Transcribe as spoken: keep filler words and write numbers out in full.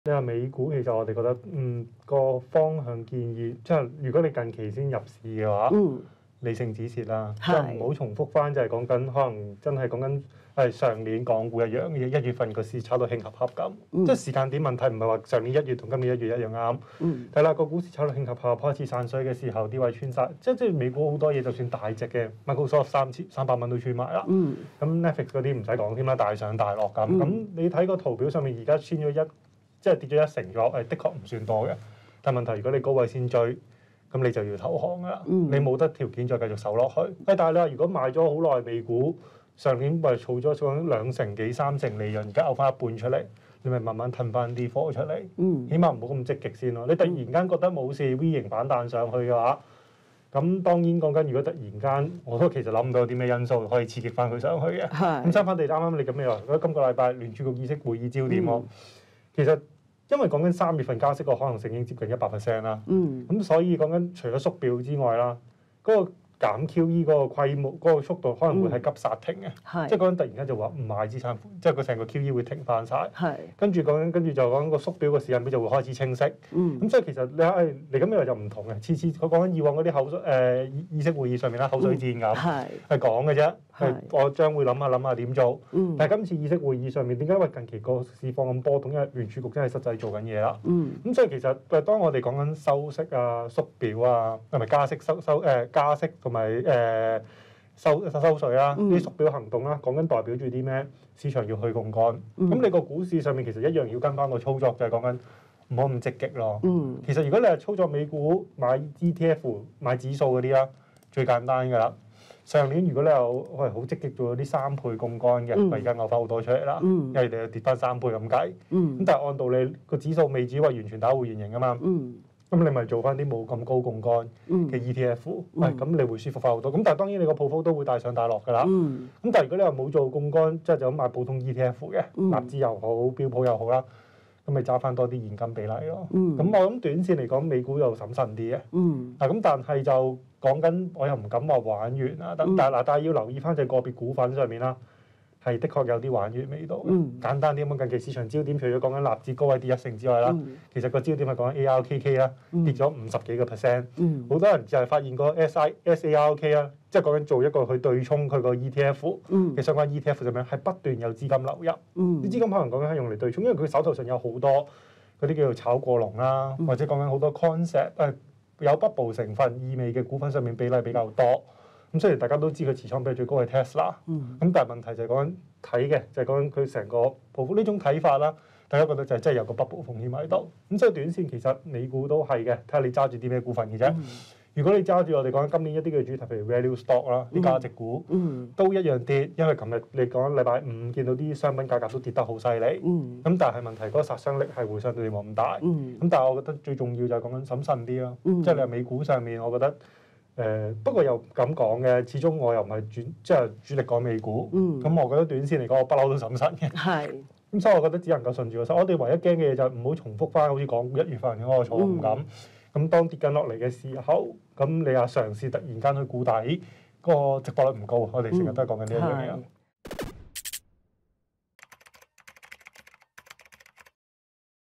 你話美股其實我哋覺得嗯個方向建議，即係如果你近期先入市嘅話， 嗯， 理性止蝕啦，即係係唔好重複翻，就係講緊可能真係講緊係上年港股一樣嘅，一月份個市炒到興合合咁， 嗯即係時間點問題，唔係話上年一月同今年一月一樣啱。 嗯係啦，個股市炒到興合合開始散水嘅時候，啲位穿晒，即係即係美股好多嘢，就算大隻嘅 Microsoft 三千三百蚊都穿埋啦。 嗯咁 Netflix 嗰啲唔使講添啦，大上大落咁。咁、 嗯你睇個圖表上面而家穿咗一，即係跌咗一成咗，誒的確唔算多嘅。但問題如果你高位先追，咁你就要投降噶啦。 嗯你冇得條件再繼續守落去。誒，但係你話如果買咗好耐美股，上年咪儲咗儲兩成幾三成利潤，而家嘔翻一半出嚟，你咪慢慢褪翻啲貨出嚟。 嗯起碼唔好咁積極先咯。你突然間覺得冇事 V 型反彈上去嘅話，咁當然講緊，如果突然間我都其實諗唔到有啲咩因素可以刺激翻佢上去嘅。咁係相反地，啱啱你咁樣話，覺得今個禮拜聯儲局議息會議焦點喎， 嗯其實因為講緊三月份加息個可能性已經接近一百 percent 啦。 嗯咁所以講緊除咗縮表之外啦，嗰、個減 Q E 嗰個規模、嗰、個速度可能會係急剎停嘅， 係即係講緊突然間就話唔買資產，即係佢成個 Q E 會停翻晒。 係跟住講緊，跟住就講個縮表個時間表就會開始清晰。 嗯咁所以其實你係你咁樣就唔同嘅，次次佢講緊以往嗰啲口水誒、呃、議息會議上面啦，口水戰咁係係講嘅啫，係係我將會諗下諗下點做。 嗯但係今次議息會議上面點解因為近期個市況咁波動，因為聯儲局真係實際做緊嘢啦。 嗯咁所以其實誒，當我哋講緊收息啊、縮表啊，同埋加息收收誒、呃、加息同埋誒收收收稅啦， 嗯啲縮表行動啦，講緊代表住啲咩？市場要去槓桿。咁、 嗯你個股市上面其實一樣要跟翻個操作，就係講緊唔好咁積極咯。 嗯其實如果你係操作美股買 E T F 買指數嗰啲啦，最簡單㗎啦。上年如果你有喂好積極做咗啲三倍槓桿嘅， 嗯咪而家嘔翻好多出嚟啦， 嗯因為你又跌翻三倍咁計。咁嗯但係按道理個指數未至於話完全打回原形啊嘛。 嗯咁你咪做翻啲冇咁高槓桿嗯嘅 E T F， 嗯喂咁你會舒服翻好多。咁但係當然你個 portfolio 都會大上大落㗎啦。 嗯咁但係如果你話冇做槓桿，即係就咁買普通 E T F 嘅， 嗯納指又好，標普又好啦，咁咪揸翻多啲現金比例咯。 嗯咁我諗短線嚟講，美股又審慎啲嘅。 嗯嗱咁但係就講緊，我又唔敢話玩完啦。但嗯但係嗱，但係要留意翻就係個別股份上面啦。係的確有啲玩完味道嘅。 嗯簡單啲咁講，近期市場焦點除咗講緊納指高位跌一成之外啦， 嗯其實個焦點係講緊 A R K K 啦， 嗯跌咗五十幾個 percent。 嗯好多人就係發現個 S I S A R K 啦，即係講緊做一個去對沖佢個 E T F 嗯嘅相關 E T F 上面係不斷有資金流入。 嗯啲資金可能講緊係用嚟對沖，因為佢手頭上有好多嗰啲叫做炒過龍啦， 嗯或者講緊好多 concept 誒有 bubble 成分意味嘅股份上面比例比較多。咁雖然大家都知佢持倉比最高係 Tesla， 嗯咁但係問題就係講緊睇嘅，就係講緊佢成個報復呢種睇法啦。大家覺得就係真係有個 bubble 風險喺度。咁所以短線其實美股都係嘅，睇下你揸住啲咩股份嘅啫。如果你揸住我哋講緊今年一啲嘅主題，譬如 value stock 啦，啲價值股嗯都一樣跌，因為琴日你講緊禮拜五見到啲商品價格都跌得好犀利。 嗯咁但係問題嗰個殺傷力係會相對冇咁大。 嗯咁但係我覺得最重要就係講緊審慎啲咯。 嗯即係你話美股上面，我覺得誒、呃、不過又咁講嘅，始終我又唔係主即係主力講美股。咁、 嗯我覺得短線嚟講，我不嬲都審慎嘅。 係咁所以我覺得只能夠順住個勢。我哋唯一驚嘅嘢就係唔好重複翻好似港股一月份嗰個錯誤咁。咁、 嗯當跌緊落嚟嘅時候，咁你又嘗試突然間去估底，個值博率唔高。我哋成日都係講緊呢一樣嘢。 係